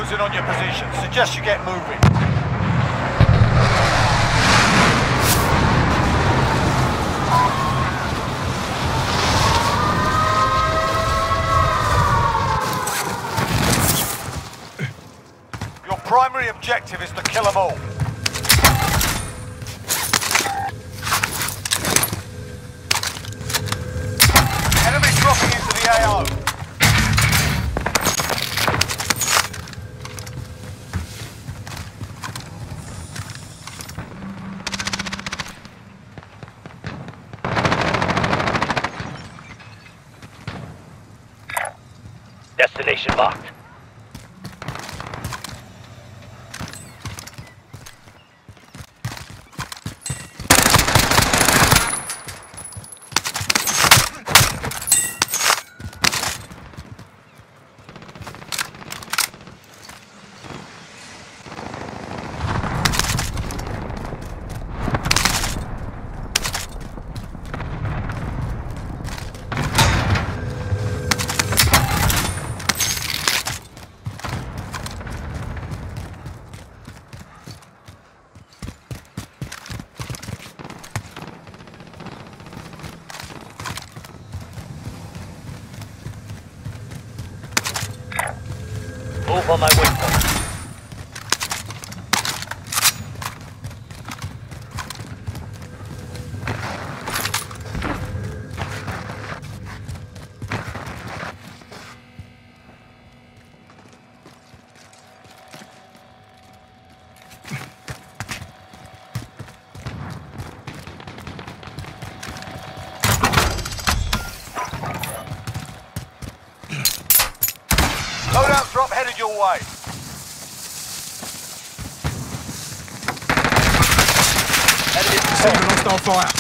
closing on your position. Suggest you get moving. Your primary objective is to kill them all. Enemy dropping into the AO. Destination marked. Move on my waypoint. Loadout drop headed your way. Receiving hostile fire.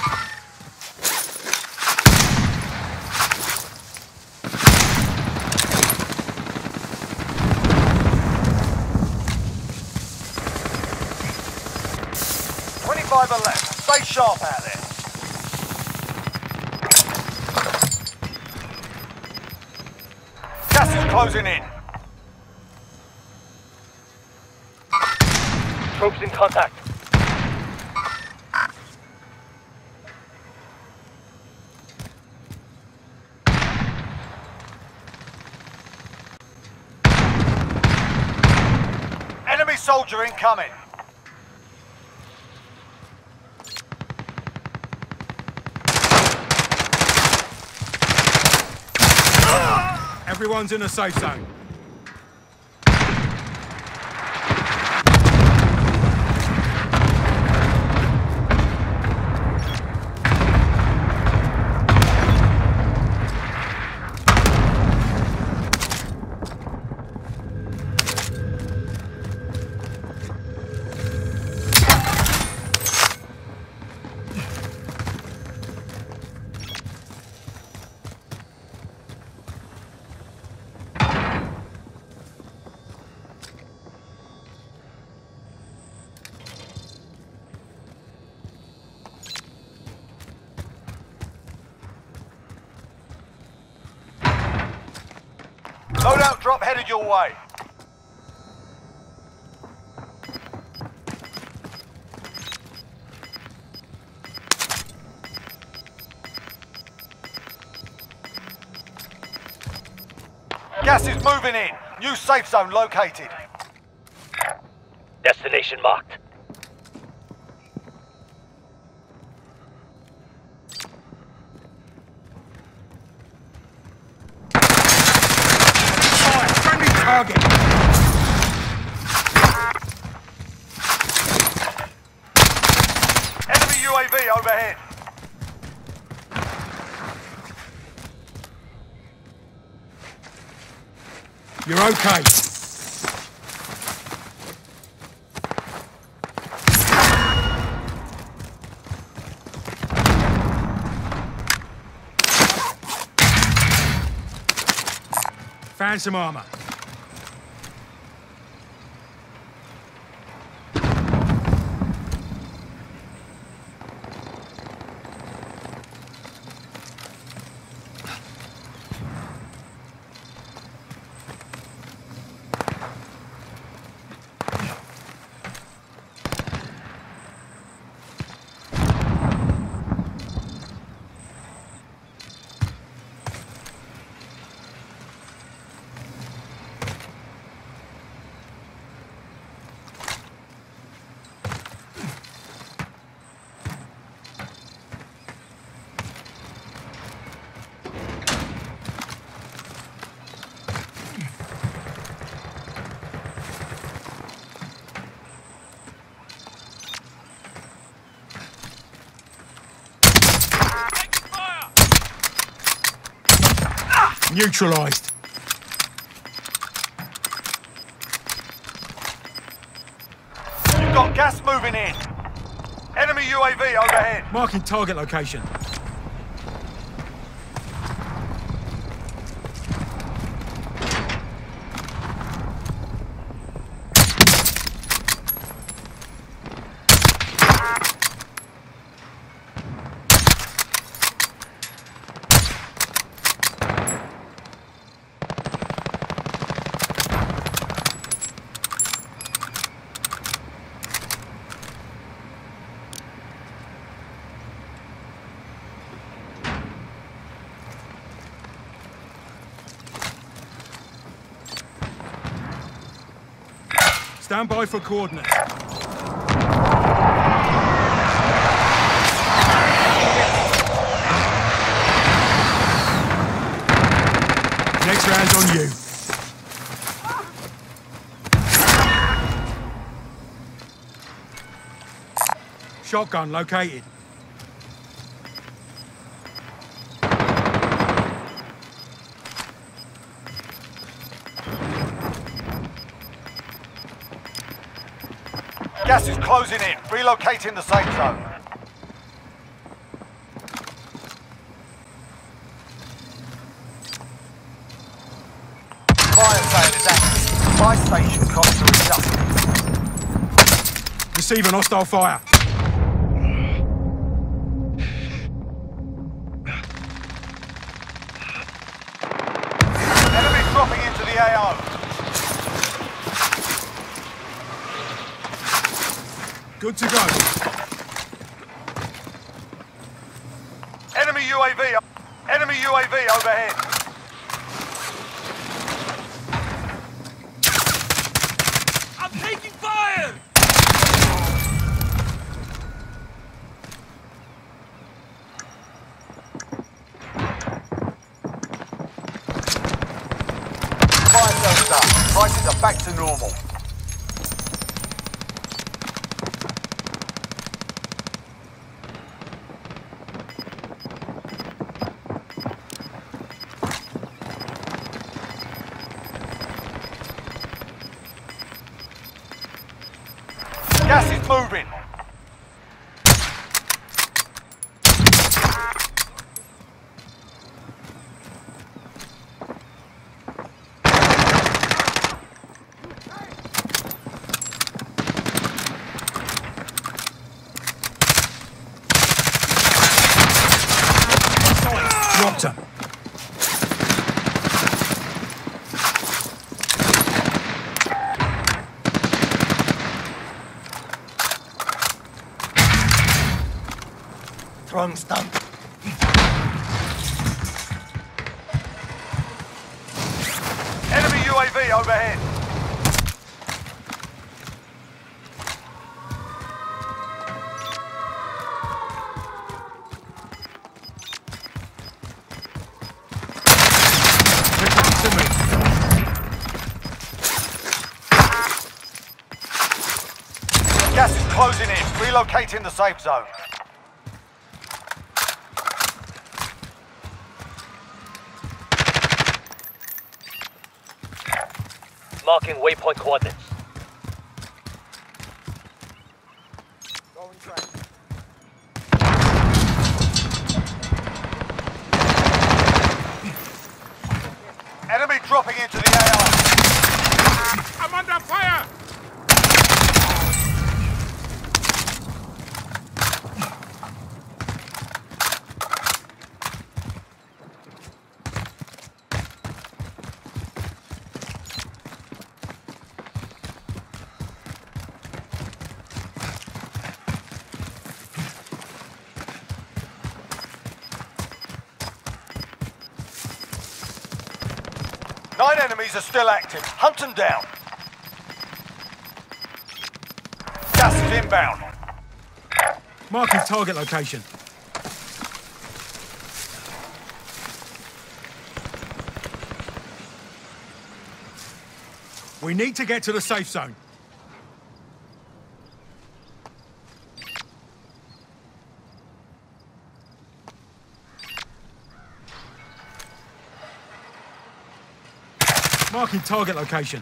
left. Stay sharp out there. Gas is closing in. Troops in contact. Enemy soldier incoming. Everyone's in a safe zone. Loadout drop headed your way. Gas is moving in. New safe zone located. Destination marked. Target. Enemy UAV overhead. You're okay. Found some armor. Neutralized. You've got gas moving in. Enemy UAV overhead. Marking target location. Stand by for coordinates. Next round's on you. Shotgun located. Gas is closing in. Relocating the safe zone. Fire sale is active. Buy station costs are adjusted. Receiving hostile fire. Enemy dropping into the AO. Good to go. Enemy UAV overhead. I'm taking fire! Fire sale's done. Prices are back to normal. Gas is moving. Dropped him. Throwing stun. Enemy UAV overhead. To me. Gas is closing in. Relocating the safe zone. Marking waypoint coordinates. Enemy dropping into the AO. I'm under fire! Nine enemies are still active. Hunt them down. Gas is inbound. Marking target location. We need to get to the safe zone. Marking target location.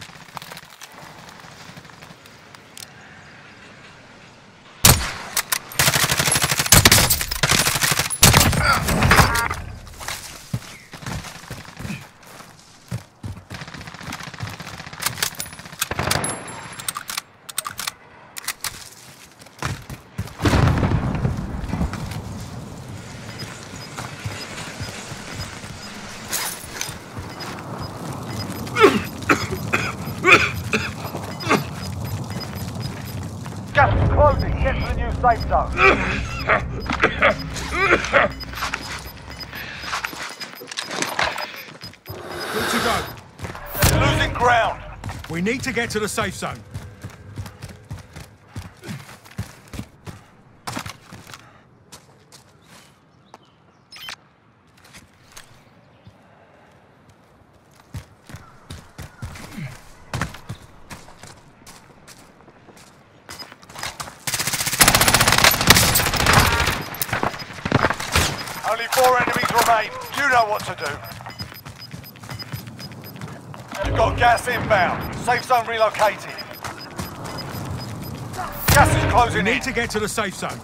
Gas is closing. Get to the new safe zone. Good to go. Losing ground. We need to get to the safe zone. Only 4 enemies remain. You know what to do. You've got gas inbound. Safe zone relocated. Gas is We closing in. need to get to the safe zone.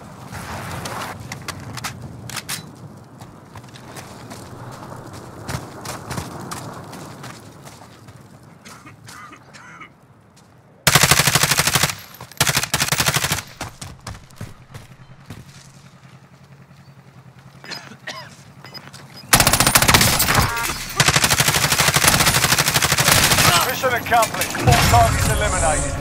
Mission accomplished. 4 targets eliminated.